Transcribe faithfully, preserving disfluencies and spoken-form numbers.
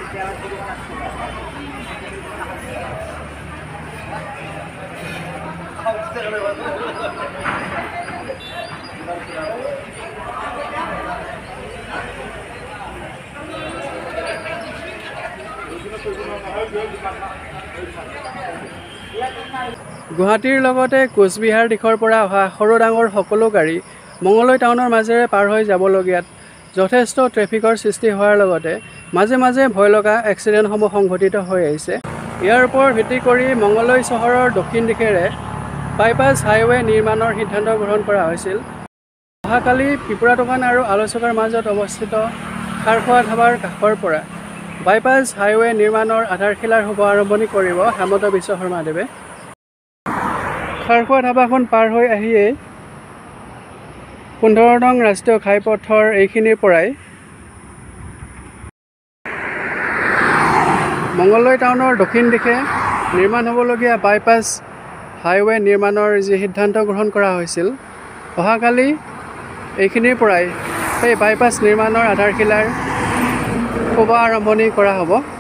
গুৱাহাটীৰ লগতে কোচবিহাৰ দিশৰ পৰা অহা সৰু ডাঙৰ সকলো গাড়ী মঙলদৈ টাউনৰ মাজেৰে পাৰ হৈ যাবলগীয়াত যথেষ্ট ট্ৰেফিকৰ সৃষ্টি হোৱাৰ লগতে মাজে মাজে ভয় লগা এক্সিডেণ্টসমূহ সংঘটিত হৈ আহিছে। ইয়াৰ ওপৰত ভিত্তি কৰি মঙলদৈ চহৰৰ দক্ষিণ দিশেৰে বাইপাছ হাইৱে নিৰ্মাণৰ সিদ্ধান্ত গ্ৰহণ কৰা হৈছিল। অহাকালি পিপুৰা দোকান আৰু আলোচকাৰ মাজত অৱস্থিত খাৰখোৱা ধাবাৰ কাষৰ পৰা বাইপাছ হাইৱে নিৰ্মাণৰ আধাৰশিলাৰ শুভ আৰম্ভণি কৰিব হেমন্ত বিশ্ব শৰ্মাদেৱে। খাৰখোৱা ধাবাখন পাৰ হৈ আহিয়েই পোন্ধৰ নং ৰাষ্ট্ৰীয় ঘাইপথৰ এইখিনিৰ পৰাই মঙলদৈ টাউনৰ দক্ষিণ দিশে নিৰ্মাণ হ'বলগীয়া বাইপাছ হাইৱে নিৰ্মাণৰ যি সিদ্ধান্ত গ্ৰহণ কৰা হৈছিল, অহাকালি এইখিনিৰ পৰাই সেই বাইপাছ নিৰ্মাণৰ আধাৰশিলাৰ শুভ আৰম্ভণি কৰা হ'ব।